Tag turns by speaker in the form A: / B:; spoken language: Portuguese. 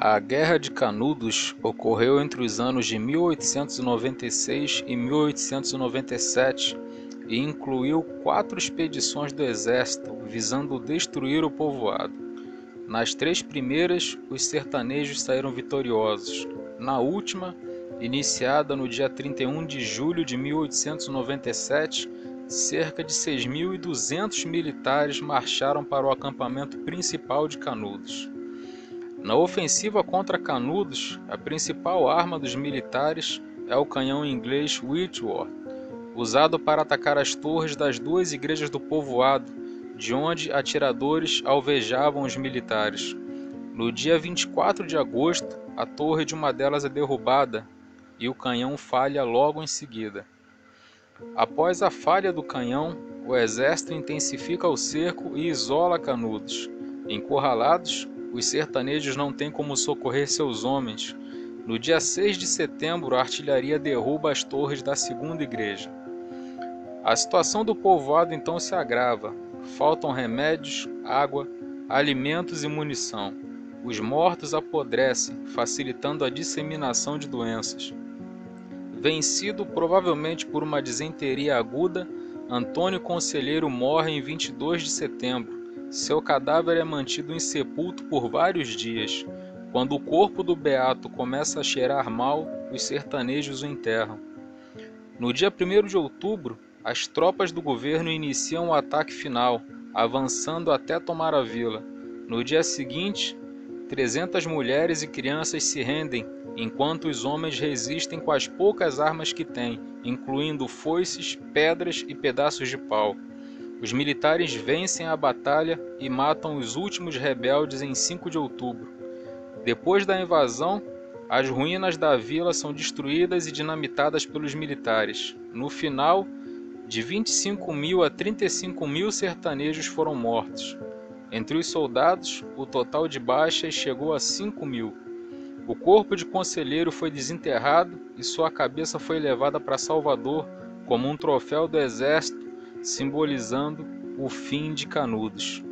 A: A Guerra de Canudos ocorreu entre os anos de 1896 e 1897 e incluiu 4 expedições do exército visando destruir o povoado. Nas 3 primeiras, os sertanejos saíram vitoriosos. Na última, iniciada no dia 31 de julho de 1897, cerca de 6.200 militares marcharam para o acampamento principal de Canudos. Na ofensiva contra Canudos, a principal arma dos militares é o canhão inglês Whitworth, usado para atacar as torres das 2 igrejas do povoado, de onde atiradores alvejavam os militares. No dia 24 de agosto, a torre de uma delas é derrubada e o canhão falha logo em seguida. Após a falha do canhão, o exército intensifica o cerco e isola Canudos. Encurralados, os sertanejos não têm como socorrer seus homens. No dia 6 de setembro, a artilharia derruba as torres da 2ª igreja. A situação do povoado então se agrava. Faltam remédios, água, alimentos e munição. Os mortos apodrecem, facilitando a disseminação de doenças. Vencido provavelmente por uma disenteria aguda, Antônio Conselheiro morre em 22 de setembro. Seu cadáver é mantido insepulto por vários dias. Quando o corpo do beato começa a cheirar mal, os sertanejos o enterram. No dia 1º de outubro, as tropas do governo iniciam o ataque final, avançando até tomar a vila. No dia seguinte, 300 mulheres e crianças se rendem, enquanto os homens resistem com as poucas armas que têm, incluindo foices, pedras e pedaços de pau. Os militares vencem a batalha e matam os últimos rebeldes em 5 de outubro. Depois da invasão, as ruínas da vila são destruídas e dinamitadas pelos militares. No final, de 25.000 a 35.000 sertanejos foram mortos. Entre os soldados, o total de baixas chegou a 5.000. O corpo de Conselheiro foi desenterrado e sua cabeça foi levada para Salvador como um troféu do exército, simbolizando o fim de Canudos.